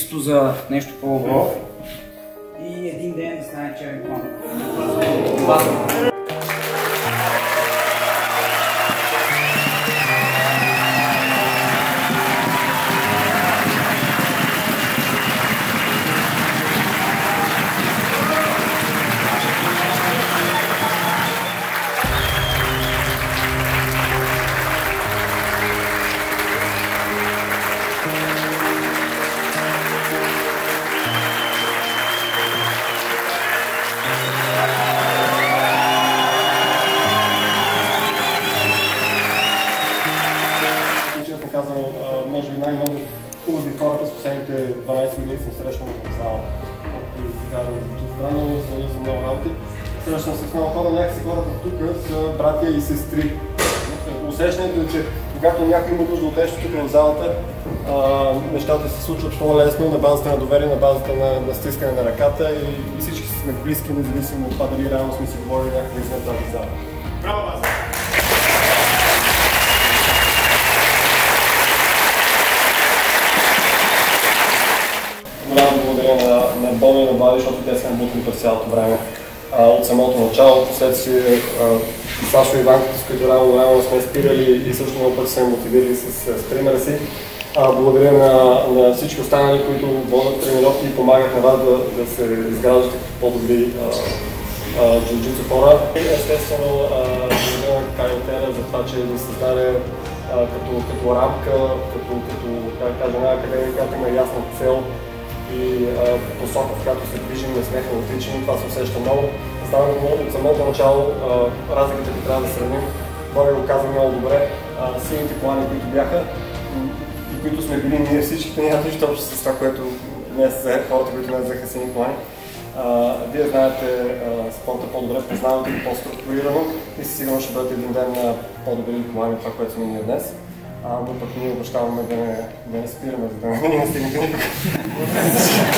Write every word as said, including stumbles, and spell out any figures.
чисто за нещо по-добро и един ден да стане черен план. Vasko. Може би най-много хубави хора през последните дванайсет години съм срещнал в зала. Както казвам, странно, звъня за много работи. Срещам се с много хора, някакси хората тук са братя и сестри. Усещането е, че когато някой има нужда от нещо тук в залата, а, нещата се случват по-лесно на базата на доверие, на базата на, на стискане на ръката и, и всички сме близки, независимо от това дали реално сме си говорили някакви извън тази зала. Браво, Vasko! Голямо благодаря на, на Боми и на Баби, защото те са набутни през цялото време. А, от самото начало, последствие Сашо и Иванката, с които рано-рано сме спирали и също много пъти са мотивирали с, с примера си. А, благодаря на, на всички останали, които водят тренировки и помагат на вас да, да се изграждате по-добри джиу-джитсу хора. Естествено, благодаря на Кайотера за това, че ни създаде а, като, като рамка, като, като как кажа, една академия, която има ясна цел и а, посока, в която се движим, не сме хаотични, това се усеща много. Знам от самото начало, а, разликите, които трябва да сравним, Бори го каза много добре, а, силните плани, които бяха и които сме били ние всичките, нямат нищо общо с това, което днес са хората, които не взеха силни плани. А, вие знаете а, спорта по-добре, познавате го по-структурирано и със сигурно ще бъдете един ден на по-добри плани от това, което сме ние днес. А, но пък ние обещаваме да не, да не спираме, за да не стигнете никога.